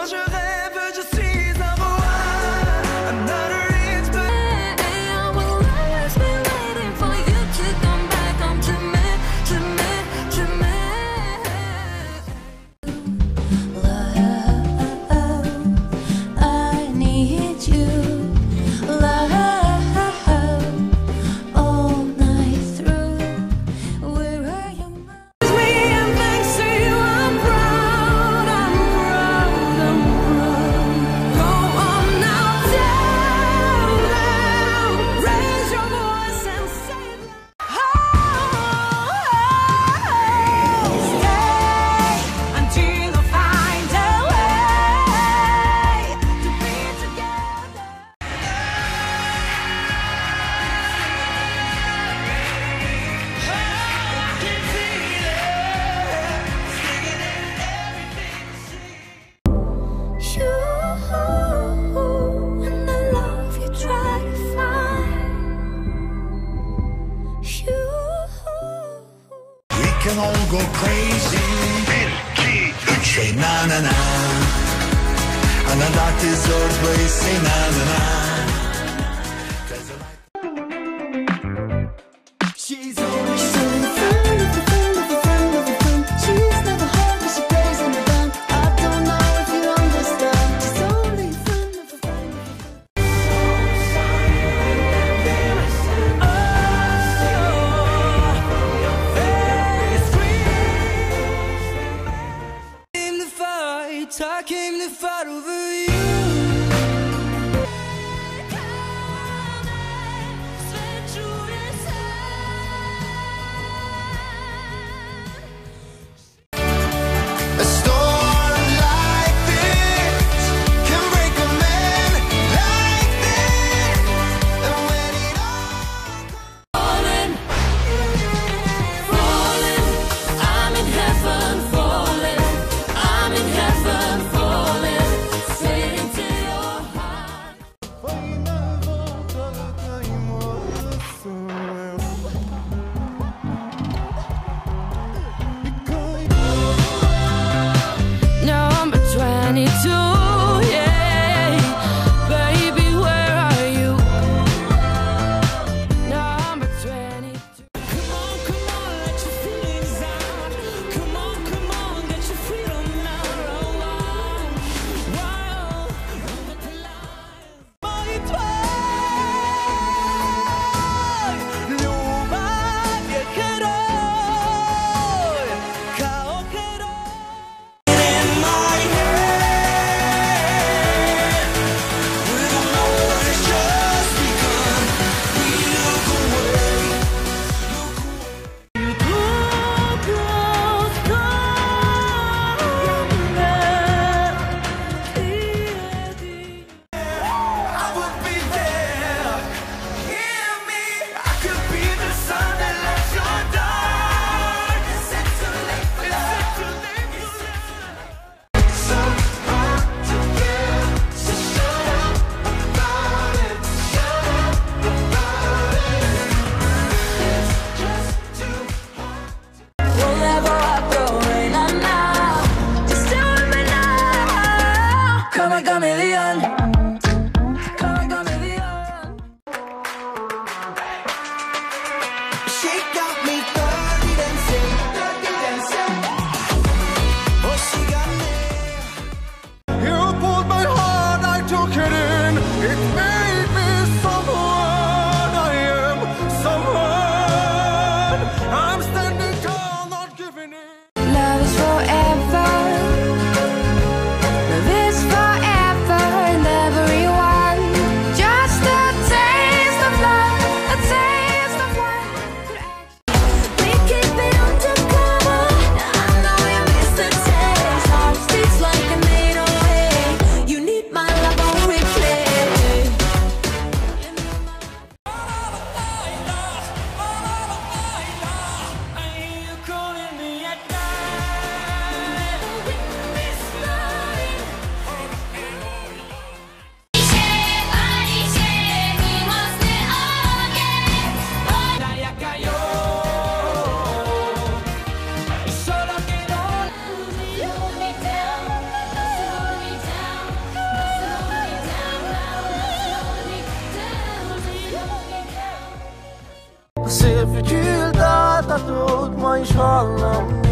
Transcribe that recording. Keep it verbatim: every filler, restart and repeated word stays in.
je rêve, je suis un roi. I'm not a rich but I will always be waiting for you to come back home to me, to me, to me. Love, I need you. Love, all night through. Where are you? Me and thanks to you, I'm proud, I'm proud, I'm proud. Go on now, tell them, raise your voice and say it loud. Stay until I find a way to be together. You and the love you try to find. You. We can all go crazy. Say na na na. And the doctor's always say na na na. She's always She's only a friend of a friend of a friend of a friend. She's never hard, but she plays in the band. I don't know if you understand. She's only a friend of a friend of a came to fight, I came to fight over you. a storm like this can break a man like this. And when it all Falling, falling, I'm in heaven, falling, I'm in heaven, falling. Say Se förkylda att åt man i svallan